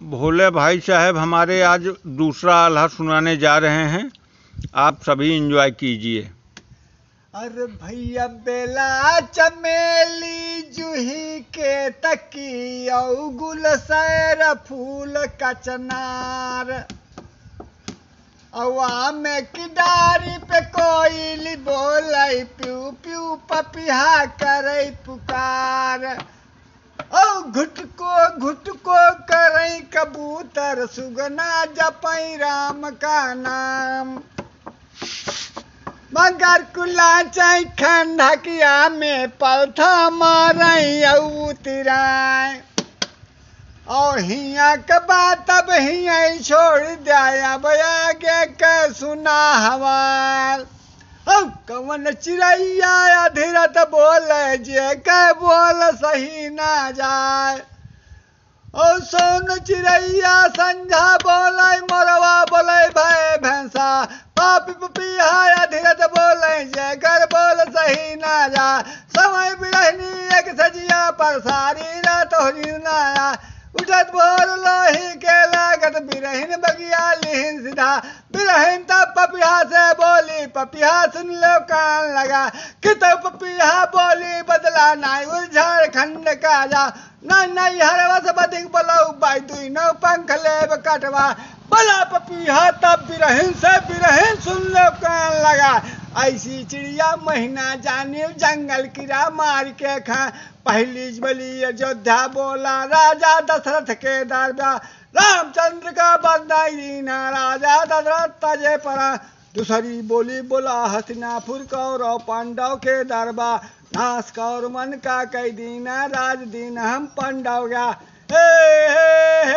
भोले भाई साहब हमारे आज दूसरा आल्हा सुनाने जा रहे हैं, आप सभी एंजॉय कीजिए। अरे भैया बेला चमेली जूही के तकी औ गुलसैर फूल कचनार अवा में की डारी पे कोयली बोलै प्यू प्यू पपिहा करे पुकार औ घुटको करे कबूतर सुगना जपई राम का नाम मगर कुला चाई खंडकिया में पलथा मारई उतराय और हिया के बात अब हिया छोड़ दिया बया के सुना हवाल कवन चिड़ैया अधीरत बोले जे के बोल सही ना जाए और सोन चिड़ैया संझा बोले मोरवा बोले भय भैंसा पापी पपिया अधीरत बोले जे कर बोल सही ना जा समय बिरहनी एक सजिया पर सारी रात हो नाया उठत भोर लोही के लागत बिरहिन बगिया लिहिन सीधा बिरहिन तब पपिया से बोली पपिया सुन लो कान लगा कि तो पपिया बोली बदला नाई झारखंड का जा नहीं हरवस बदिक बोलो बाई दुई नो पंख लेब कटवा बला पपिया तब बिरहिन से बिरहिन सुन लो कान लगा ऐसी चिड़िया महीना जाने जंगल कीड़ा मार के खा पहली बली अयोध्या बोला राजा दशरथ के दरबार रामचंद्र का बंदाई ना राजा दशरथ तजे परा दूसरी बोली बोला हस्तिनापुर कौरव पांडव के दरबार नाश कौर मन का कई दीना राज दीन हम पांडव गया हे हे